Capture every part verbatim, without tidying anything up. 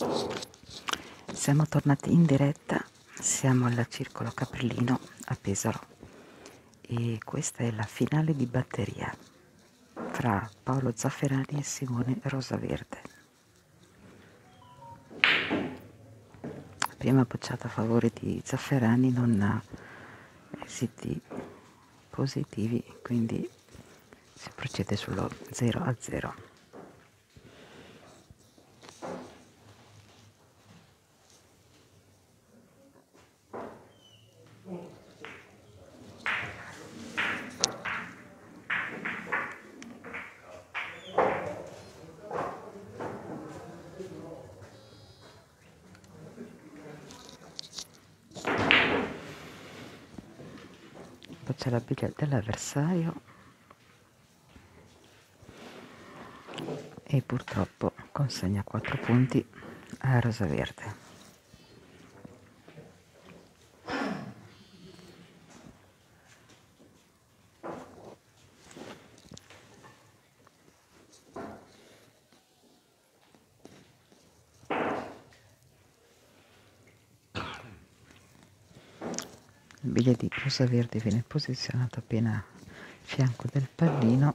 Siamo tornati in diretta, siamo alla Circolo Caprellino a Pesaro e questa è la finale di batteria fra Paolo Zafferani e Simone Rosaverde. Prima bocciata a favore di Zafferani non ha esiti positivi, quindi si procede sullo zero a zero. Poi c'è la biglia dell'avversario e purtroppo consegna quattro punti a Rosaverde. Il biglia di Rosaverde viene posizionato appena a fianco del pallino.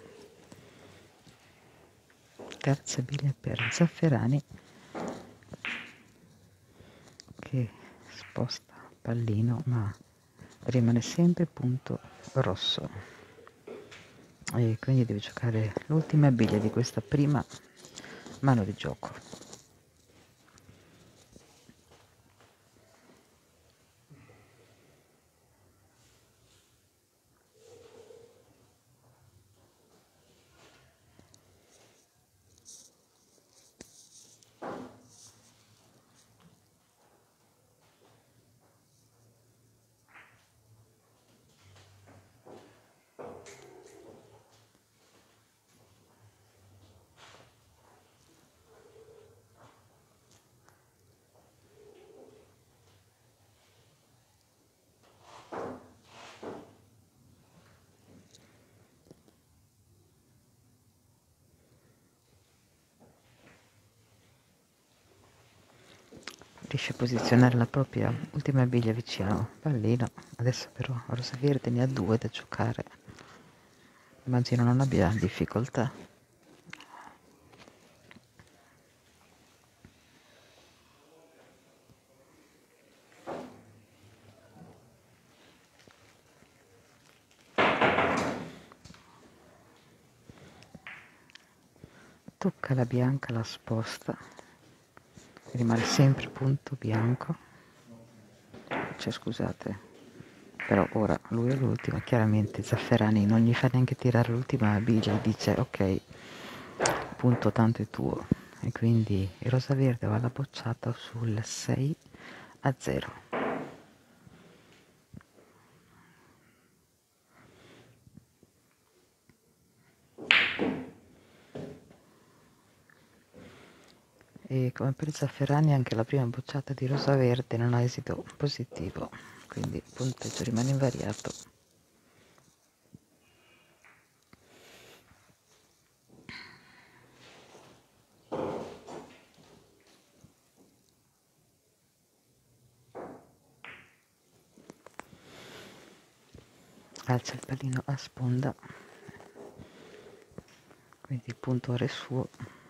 Terza biglia per Zafferani che sposta il pallino ma rimane sempre punto rosso e quindi deve giocare l'ultima biglia di questa prima mano di gioco. Riesce a posizionare la propria ultima biglia vicino al pallino. Adesso però Rosaverde ne ha due da giocare. Immagino non abbia difficoltà. Tocca la bianca, la sposta, rimane sempre punto bianco, cioè scusate, però ora lui è l'ultimo, chiaramente Zafferani non gli fa neanche tirare l'ultima biglia e dice ok, punto tanto è tuo, e quindi il Rosaverde va alla bocciata sul sei a zero. E come per Zafferani anche la prima bocciata di Rosaverde non ha esito positivo, quindi il punteggio rimane invariato. Alza il pallino a sponda, quindi il punto ora è suo.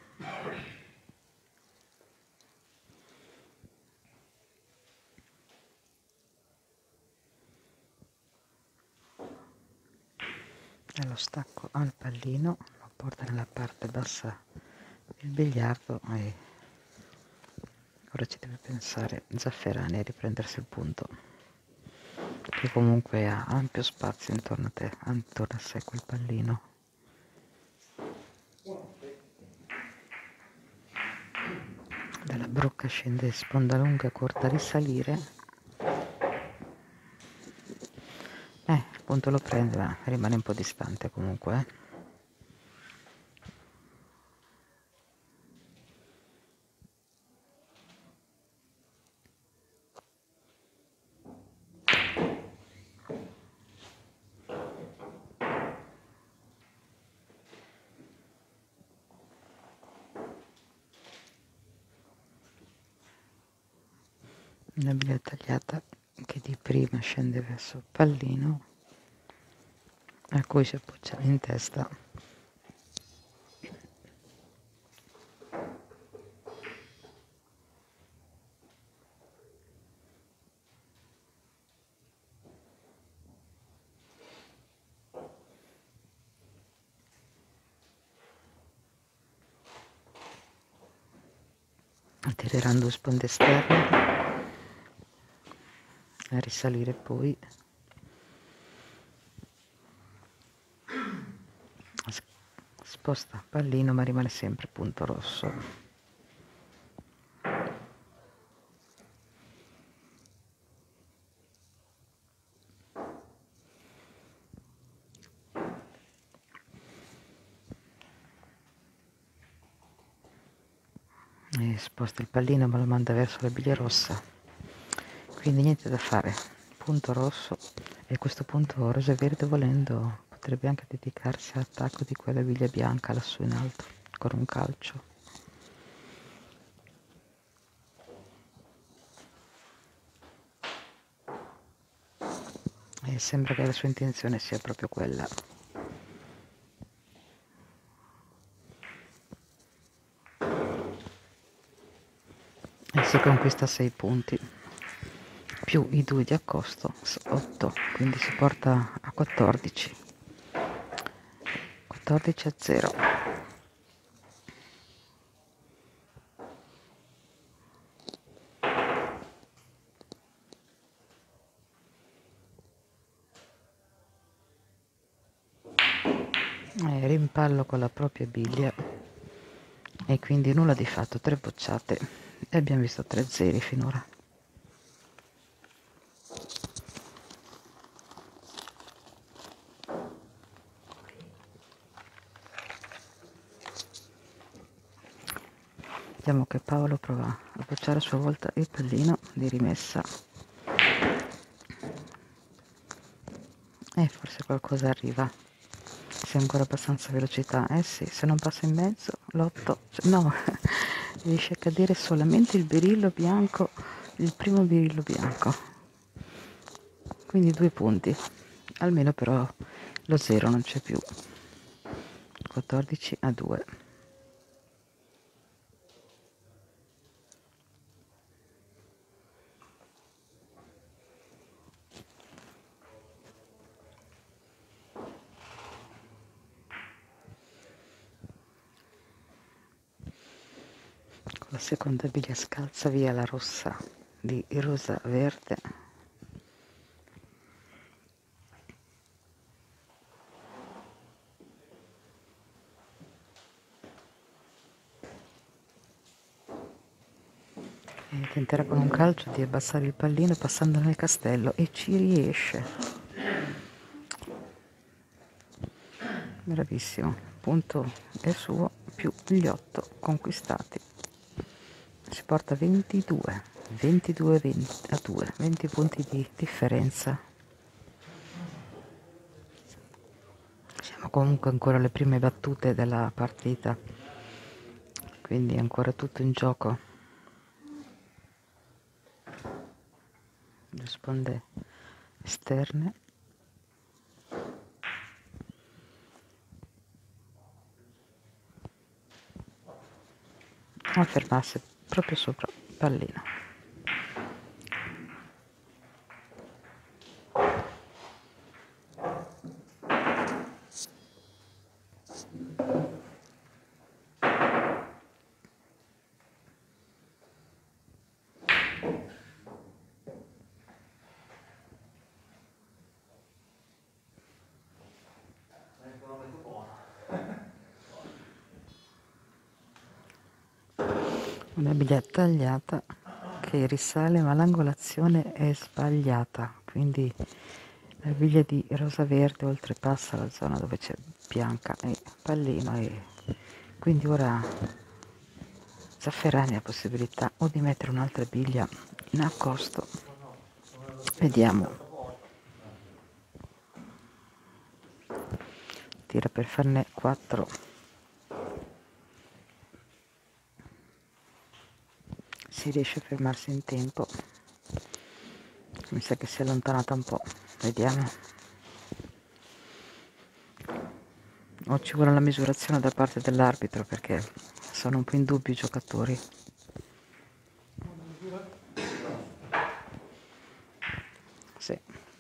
E lo stacco al pallino, lo porta nella parte bassa del biliardo e ora ci deve pensare Zafferani a riprendersi il punto, che comunque ha ampio spazio intorno a te, intorno a sé quel pallino. Dalla brocca scende sponda lunga, corta a risalire. Eh, il punto lo prende, ma rimane un po' distante comunque, eh. una biglia tagliata che di prima scende verso il pallino a cui si appoggia in testa atterrando due sponde esterne a risalire poi sposta pallino ma rimane sempre punto rosso. E sposta il pallino ma lo manda verso la biglia rossa, quindi niente da fare, punto rosso, e a questo punto rosa e verde volendo potrebbe anche dedicarsi all'attacco di quella biglia bianca lassù in alto con un calcio. E sembra che la sua intenzione sia proprio quella. E si conquista sei punti più i due di accosto, otto, quindi si porta a quattordici, quattordici a zero. E rimpallo con la propria biglia e quindi nulla di fatto, tre bocciate e abbiamo visto tre zeri finora. Vediamo che Paolo prova a bocciare a sua volta il pallino di rimessa e forse qualcosa arriva, se ancora abbastanza velocità. Eh sì, se non passa in mezzo l'otto, no, riesce a cadere solamente il berillo bianco, il primo berillo bianco, quindi due punti, almeno però lo zero non c'è più. Quattordici a due. Con la seconda biglia scalza via la rossa di rosa verde. E tenterà con un calcio di abbassare il pallino passando nel castello e ci riesce. Bravissimo, punto è suo più gli otto conquistati. Si porta ventidue, ventidue a due, venti punti di differenza. Siamo comunque ancora alle prime battute della partita, quindi è ancora tutto in gioco. Le sponde esterne. A fermarsi proprio sopra il pallino. Una biglia tagliata che risale, ma l'angolazione è sbagliata, quindi la biglia di rosa verde oltrepassa la zona dove c'è bianca e pallino, e quindi ora Zafferani ha possibilità o di mettere un'altra biglia in accosto. Vediamo. Tira per farne quattro. Si riesce a fermarsi in tempo. Mi sa che si è allontanata un po', vediamo. O ci vuole la misurazione da parte dell'arbitro perché sono un po' in dubbio i giocatori. Sì.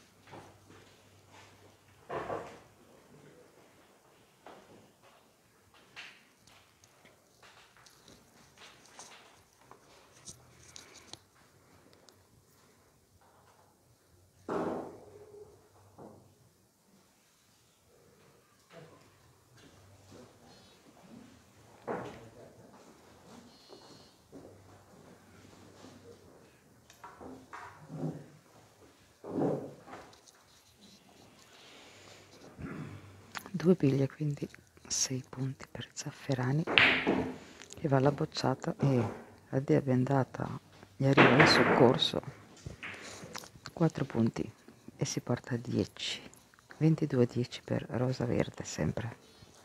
Due biglie, quindi sei punti per i Zafferani, che va alla bocciata e la dea bendata gli arriva in soccorso, quattro punti e si porta a dieci, ventidue a dieci per Rosa Verde sempre.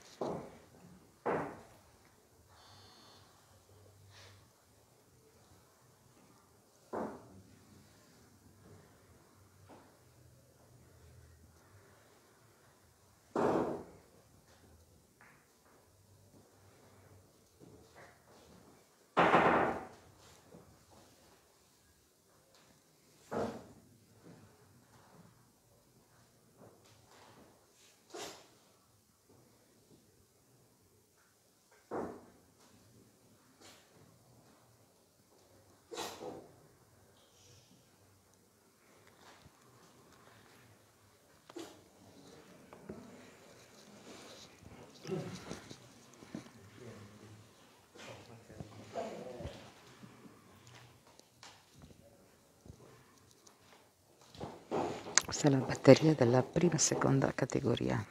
Questa è la batteria della prima e seconda categoria.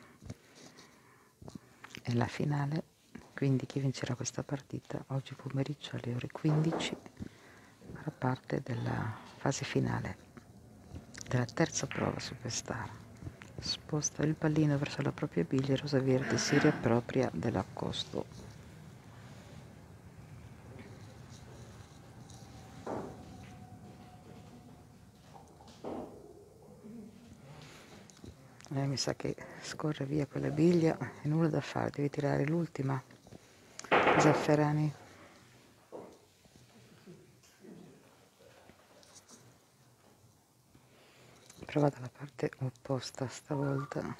È la finale, quindi chi vincerà questa partita oggi pomeriggio alle ore quindici farà parte della fase finale della terza prova Superstar. Sposta il pallino verso la propria biglia e Rosa Verde si riappropria dell'accosto. Eh, mi sa che scorre via quella biglia e nulla da fare, devi tirare l'ultima. Zafferani. Prova dalla parte opposta stavolta,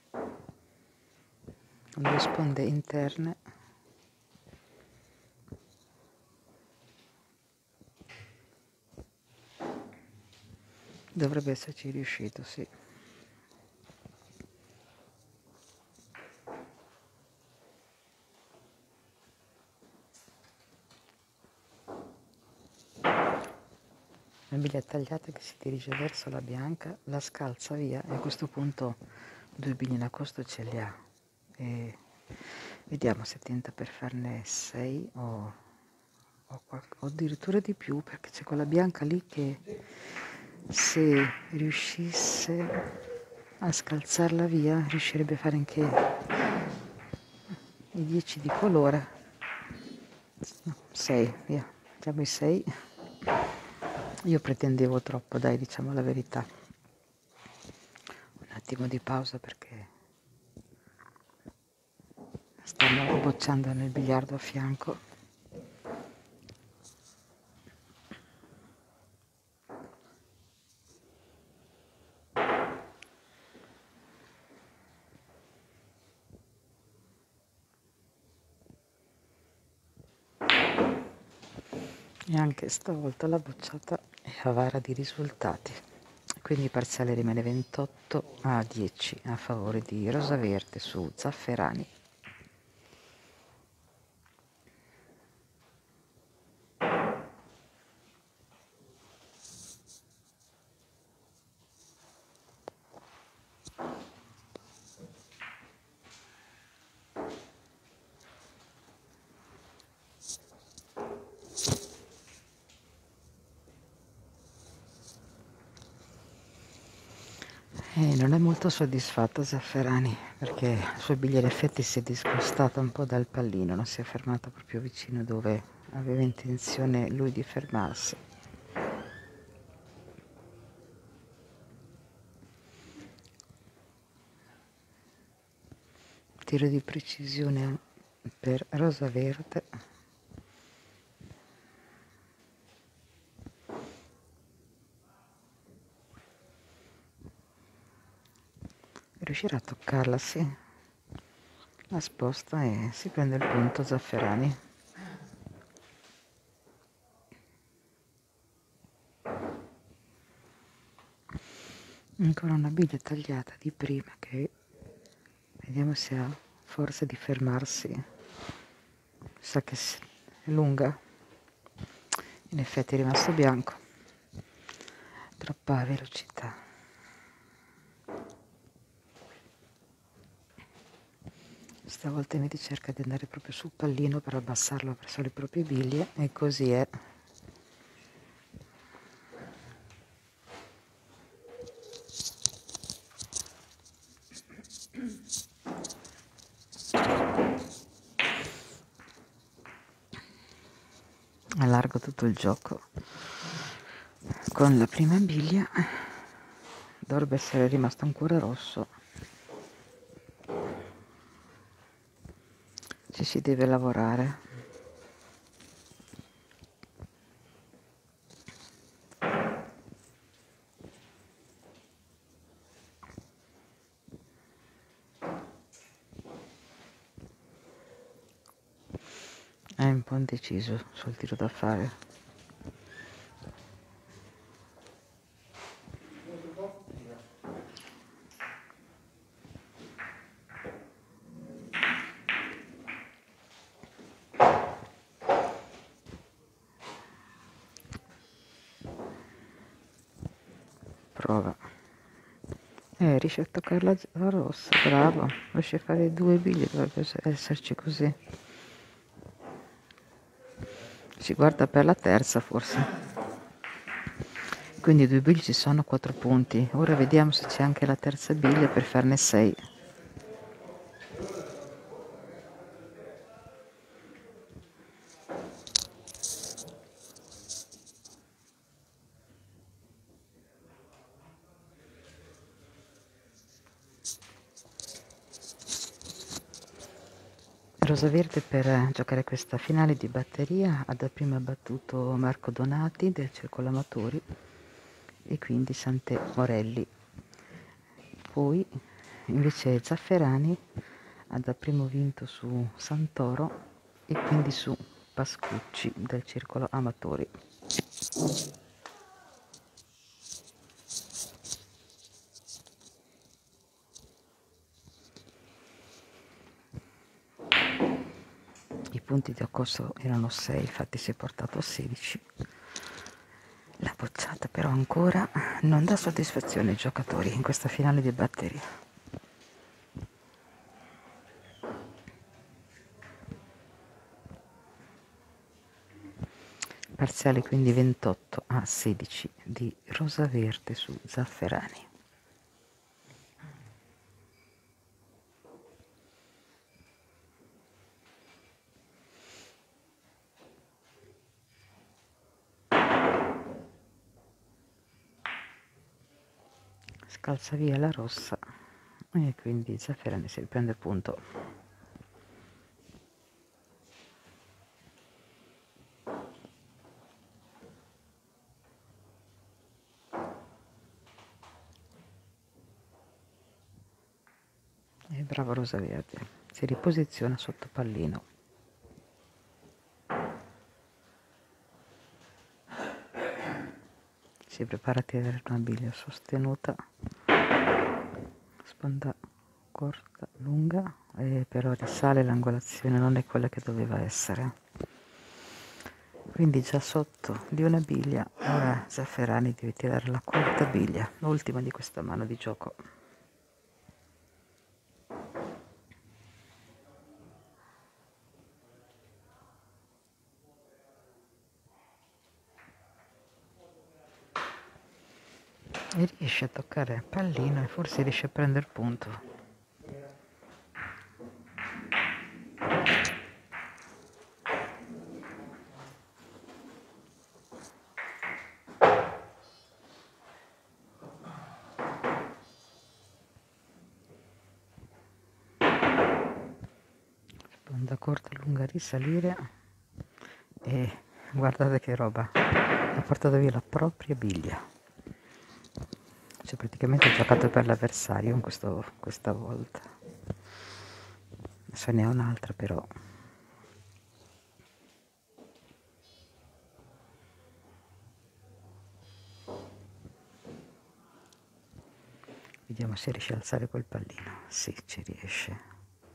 con due sponde interne. Dovrebbe esserci riuscito, sì. La biglia tagliata che si dirige verso la bianca, la scalza via e a questo punto due biglie in accosto ce li ha. E vediamo se tenta per farne sei o, o, o addirittura di più, perché c'è quella bianca lì che se riuscisse a scalzarla via riuscirebbe a fare anche i dieci di colore. No, sei, via, mettiamo i sei. Io pretendevo troppo, dai, diciamo la verità. Un attimo di pausa perché stanno bocciando nel biliardo a fianco. E anche stavolta la bocciata è avara di risultati. Quindi il parziale rimane ventotto a dieci a favore di Rosa Verde su Zafferani. E non è molto soddisfatto Zafferani perché il suo biglia in effetti si è discostata un po' dal pallino, non si è fermata proprio vicino dove aveva intenzione lui di fermarsi. tiro di precisione per rosa verde. Riuscirà a toccarla, sì, la sposta e si prende il punto Zafferani. Ancora una biglia tagliata di prima che vediamo se ha forza di fermarsi. Sa che è lunga, in effetti è rimasto bianco, troppa velocità. Stavolta invece cerca di andare proprio sul pallino per abbassarlo verso le proprie biglie e così è. Allargo tutto il gioco con la prima biglia, dovrebbe essere rimasto ancora rosso, ci si deve lavorare. È un po' indeciso sul tiro da fare. Prova. Eh, riesce a toccare la, la rossa, bravo. Riesce a fare due biglie, dovrebbe esserci così. Si guarda per la terza forse. Quindi due biglie ci sono, quattro punti. Ora vediamo se c'è anche la terza biglia per farne sei. Rosaverde per giocare questa finale di batteria ha dapprima battuto Marco Donati del Circolo Amatori e quindi Sante Morelli. Poi invece Zafferani ha dapprima vinto su Santoro e quindi su Pascucci del Circolo Amatori. I punti di accorso erano sei, infatti si è portato a sedici. La bocciata però ancora non dà soddisfazione ai giocatori in questa finale di batteria. Parziale quindi ventotto a sedici di Rosaverde su Zafferani. Scalza via la rossa e quindi Zafferani si riprende il punto. E bravo Rosaverde, si riposiziona sotto pallino. Si prepara a tirare una biglia sostenuta, sponda corta, lunga, e però risale, l'angolazione non è quella che doveva essere. Quindi già sotto di una biglia, ora Zafferani deve tirare la quarta biglia, l'ultima di questa mano di gioco. E riesce a toccare il pallino e forse riesce a prendere il punto. da corta lunga risalire e guardate che roba, ha portato via la propria biglia, cioè praticamente ha giocato per l'avversario in questo, questa volta. Adesso ne ho un'altra però. Vediamo se riesce a alzare quel pallino. Sì, ci riesce.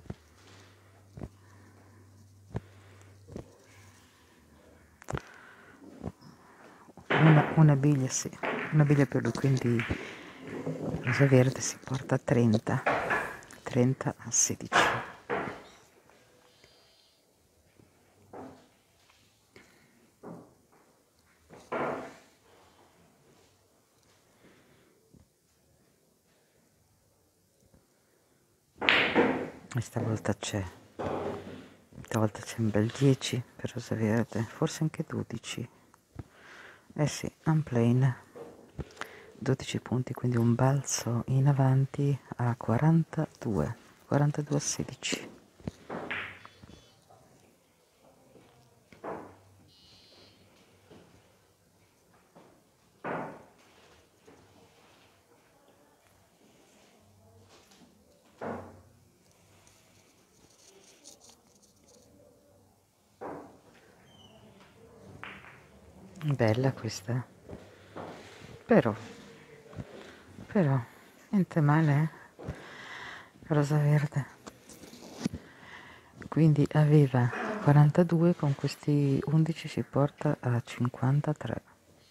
Una, una biglia, sì, una biglia per lui, quindi Rosa Verde si porta a trenta, trenta a sedici. E stavolta c'è, stavolta c'è un bel dieci per Rosa Verde, forse anche dodici. Eh sì, unplane, dodici punti, quindi un balzo in avanti a quarantadue, quarantadue a sedici. Bella questa, però, però, niente male, eh? Rosa Verde. Quindi aveva quarantadue, con questi undici si porta a cinquantatré.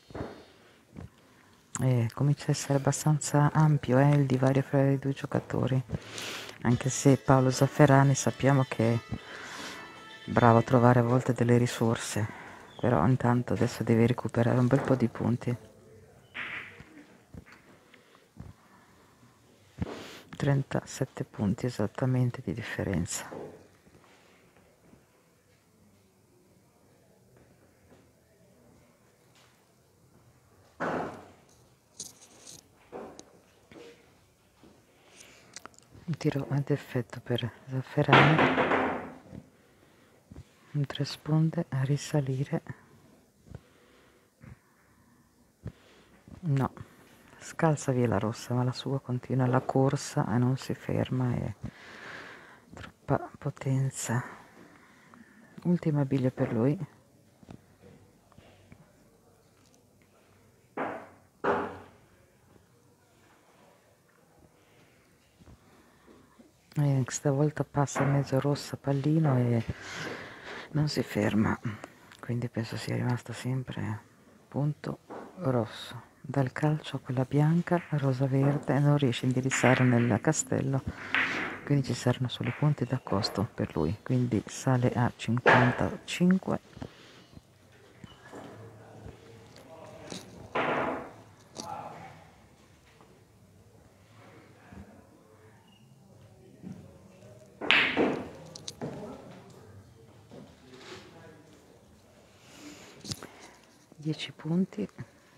E comincia a essere abbastanza ampio eh, il divario fra i due giocatori, anche se Paolo Zafferani sappiamo che è bravo a trovare a volte delle risorse, però intanto adesso deve recuperare un bel po' di punti. trentasette punti esattamente di differenza. Un tiro ad effetto per Zafferani, un tre sponde a risalire, no, scalza via la rossa, ma la sua continua la corsa e non si ferma, è troppa potenza. Ultima biglia per lui. E stavolta passa in mezzo rossa pallino e non si ferma, quindi penso sia rimasto sempre punto rosso. Dal calcio a quella bianca, rosa verde, non riesce a indirizzare nel castello, quindi ci saranno solo punti da costo per lui, quindi sale a cinquantacinque. dieci punti,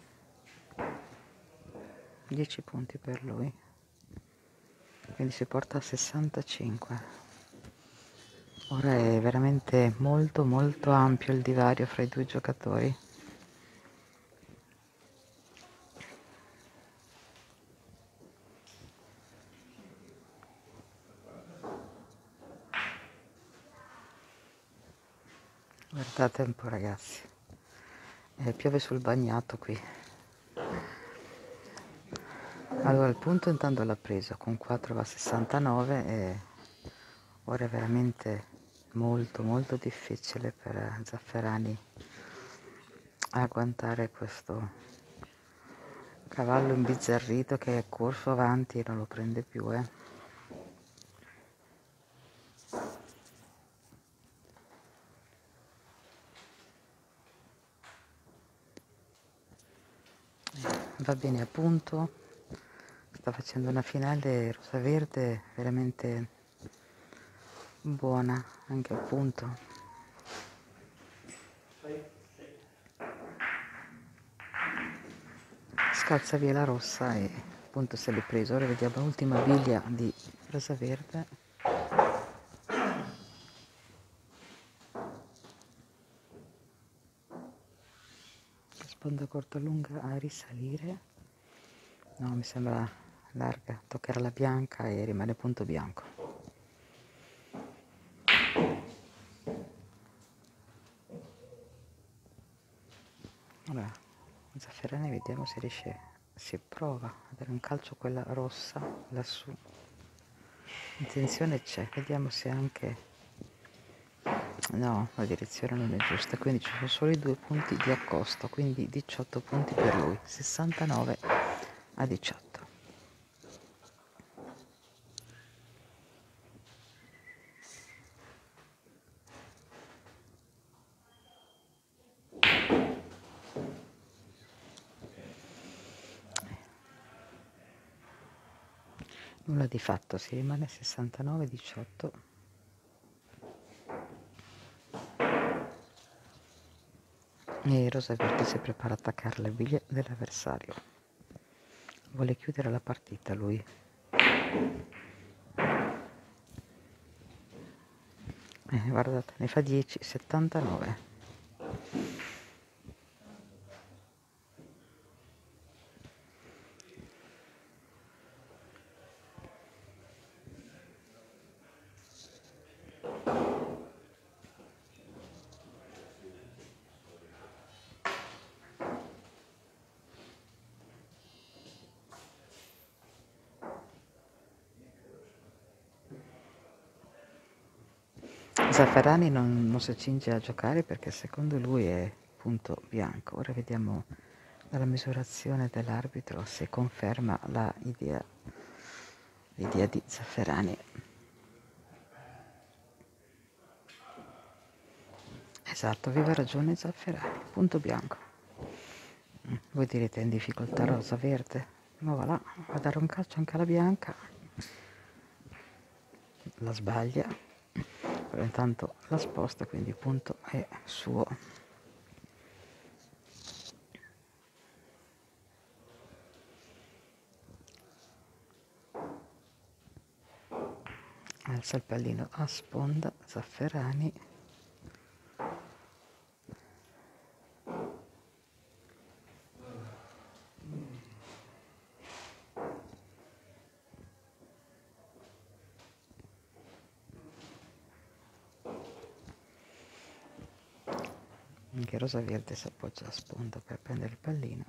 dieci punti per lui, quindi si porta a sessantacinque. Ora è veramente molto molto ampio il divario fra i due giocatori. Guardate un po' ragazzi, eh, piove sul bagnato qui. Allora il punto intanto l'ha preso, con quattro va a sessantanove e ora è veramente molto molto difficile per Zafferani agguantare questo cavallo imbizzarrito che è corso avanti e non lo prende più, eh. Va bene, appunto, sta facendo una finale rosa-verde veramente buona, anche appunto. Scalza via la rossa e appunto se l'è preso. Ora vediamo l'ultima biglia di rosa-verde. sponda corta lunga a risalire, no, mi sembra larga, toccare la bianca e rimane punto bianco. Allora, Zafferani, vediamo se riesce, si prova a dare un calcio a quella rossa lassù. Intenzione c'è, vediamo se anche... No, la direzione non è giusta, quindi ci sono solo i due punti di accosto, quindi diciotto punti per lui, sessantanove a diciotto. Nulla di fatto, si rimane sessantanove a diciotto. E Rosa Verde si prepara a attaccare le biglie dell'avversario. Vuole chiudere la partita lui. Eh, guardate, ne fa dieci, settantanove. Zafferani non, non si accinge a giocare perché secondo lui è punto bianco. Ora vediamo dalla misurazione dell'arbitro se conferma la idea, l'idea di Zafferani. Esatto, aveva ragione Zafferani, punto bianco. Voi direte, è in difficoltà Rosa Verde? Ma va là, va a dare un calcio anche alla bianca. La sbaglia, però intanto la sposta, quindi il punto è suo. Alza il pallino a sponda, Zafferani. Anche Rosa Verde si appoggia a sponda per prendere il pallino.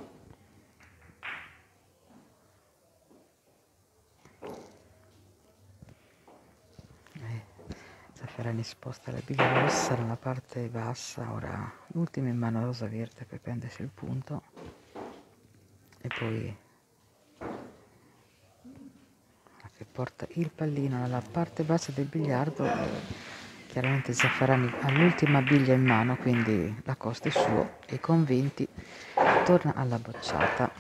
Eh, Zafferani sposta la biglia rossa nella parte bassa, ora l'ultima in mano a Rosa Verde per prendersi il punto. E poi che porta il pallino nella parte bassa del biliardo. Chiaramente Zafferani ha l'ultima biglia in mano, quindi la costa è suo e con venti torna alla bocciata.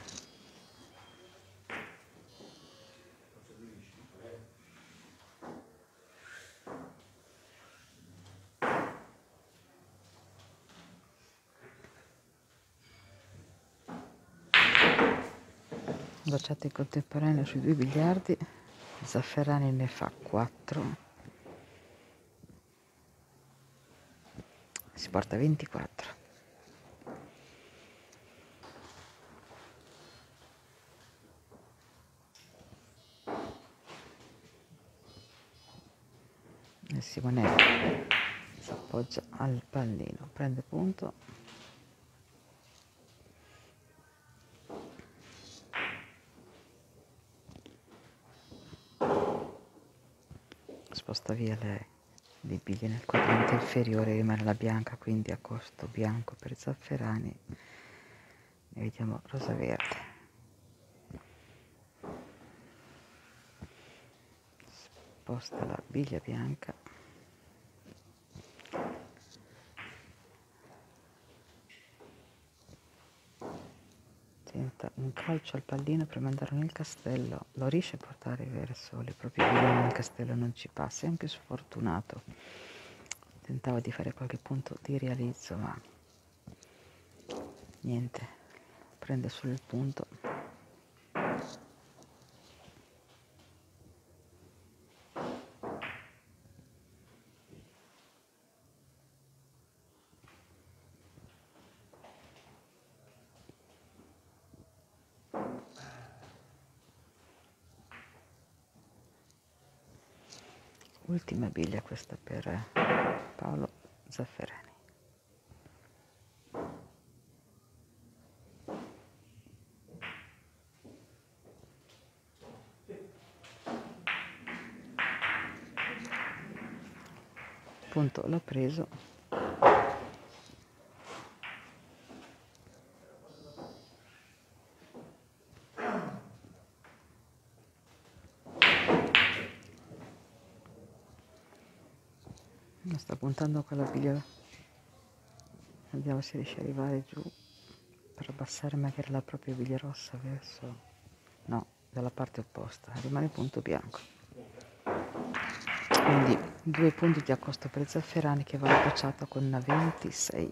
Bocciata in contemporanea sui due biliardi, Zafferani ne fa quattro, si porta ventiquattro. E Simonelli si appoggia al pallino, prende punto. Sposta via le, le biglie nel quadrante inferiore, rimane la bianca, quindi a costo bianco per Zafferani. E vediamo Rosa Verde. Sposta la biglia bianca. Tenta un calcio al pallino per mandarlo nel castello, lo riesce a portare verso le proprie biglie, nel castello non ci passa, è anche sfortunato. Tentava di fare qualche punto di realizzo, ma niente, prende solo il punto. ultima biglia questa per Paolo Zafferani. Punto l'ho preso. Mi sta puntando con la biglia, vediamo se riesce ad arrivare giù per abbassare magari la propria biglia rossa verso, no, dalla parte opposta, rimane punto bianco. Quindi due punti di accosto per Zafferani che va appoggiato con una ventisei.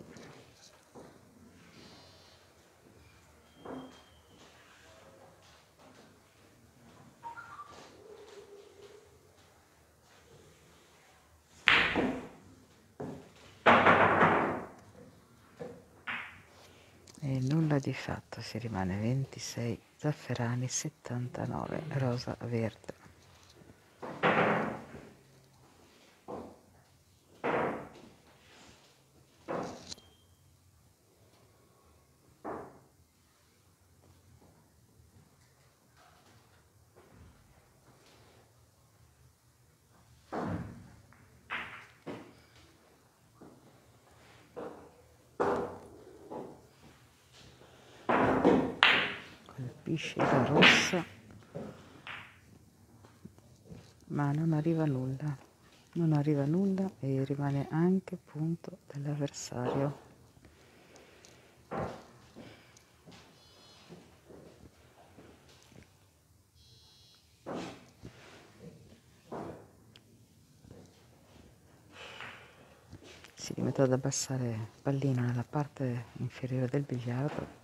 E nulla di fatto, si rimane ventisei Zafferani, settantanove rosa verde. Colpisce la rossa, ma non arriva nulla, non arriva nulla e rimane anche punto dell'avversario. Si rimette ad abbassare il pallino nella parte inferiore del biliardo.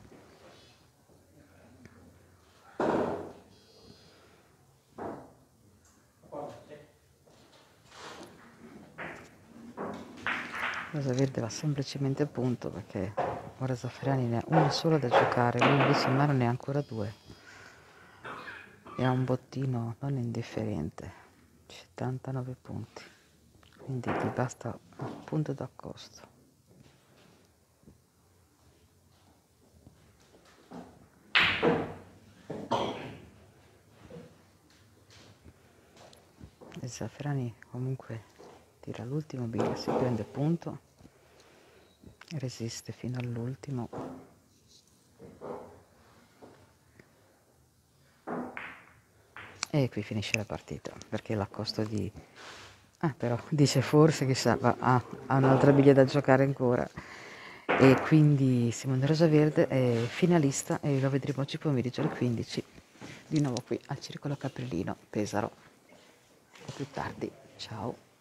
Rosa verde va semplicemente a punto perché ora Zafferani ne ha una sola da giocare, lui invece in mano ne ha ancora due e ha un bottino non indifferente, settantanove punti, quindi gli basta un punto d'accosto. E Zafferani comunque tira l'ultimo biglia, si prende punto, resiste fino all'ultimo e qui finisce la partita perché l'accosto di ah però dice forse chissà va, ah, ha un'altra biglia da giocare ancora e quindi Simone Rosaverde è finalista e lo vedremo oggi pomeriggio alle quindici di nuovo qui al Circolo Caprilino Pesaro. A più tardi, ciao.